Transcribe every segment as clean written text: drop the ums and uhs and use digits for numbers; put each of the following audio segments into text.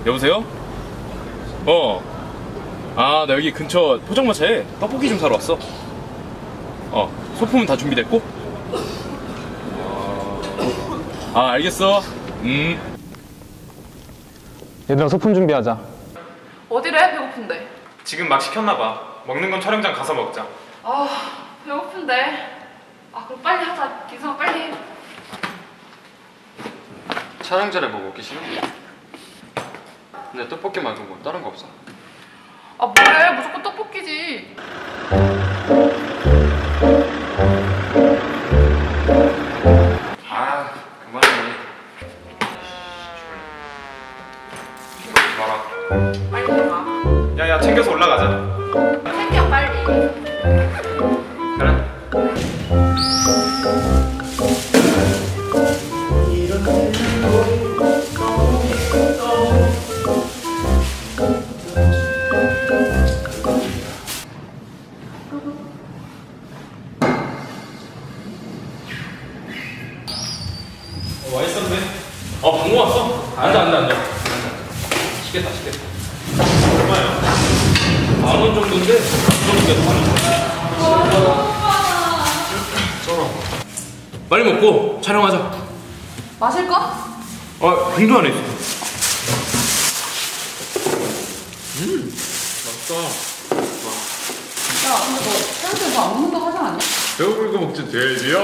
여보세요? 나 여기 근처 포장마차에 떡볶이 좀 사러 왔어. 소품은 다 준비됐고? 알겠어. 얘들아, 소품 준비하자. 어디로 해? 배고픈데. 지금 막 시켰나봐. 먹는 건 촬영장 가서 먹자. 배고픈데. 그럼 빨리 하자. 기성아 빨리 해. 촬영전에 뭐 먹기 싫어? 근데 떡볶이 말고 뭐 다른 거 없어? 뭐래? 무조건 떡볶이지. 그만해. 봐라. 빨리 해봐. 야야, 챙겨서 올라가자. 챙겨 빨리. 그래. 와 있었네. 방금 왔어? 앉아. 시겠다. 얼마야? 10,000원 정도인데 빨리 먹고 촬영하자. 마실 거? 공도 안에 있어. 야, 근데 너 촬영장에서 안 먹는다고 하지 않았냐? 배고프니까 먹지 돼지야.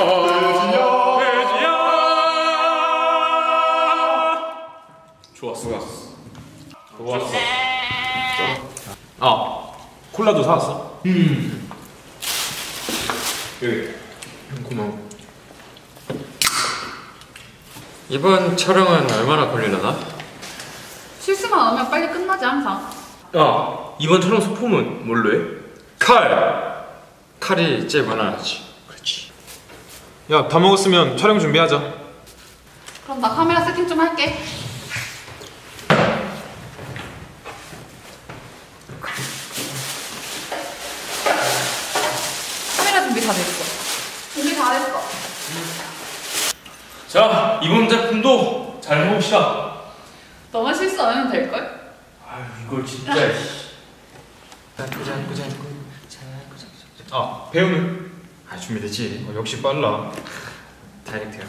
좋았어. 콜라도 사왔어? 여기. 고마워. 이번 촬영은 얼마나 걸리려나? 실수만 안 하면 빨리 끝나지 항상. 이번 촬영 소품은 뭘로 해? 칼이 제일 무난하지. 야, 다 먹었으면 촬영 준비하자. 그럼 나 카메라 세팅 좀 할게. 카메라 준비 다 됐어. 준비 다 됐어. 자, 이번 제품도 잘 해봅시다. 너만 실수 안 하면 될걸? 이걸 진짜. 배우는? 준비됐지. 역시 빨라. 다이렉트야.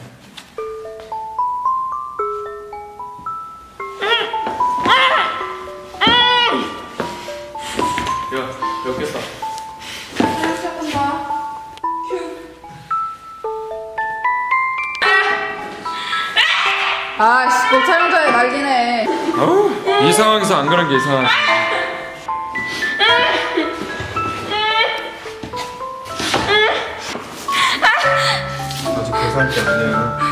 몇 개 써? 촬영 시작한다. 큐. 너 촬영장에 난리네. 이 상황에서 안 그런 게 이상하지. 아직 계산할 게 아니야.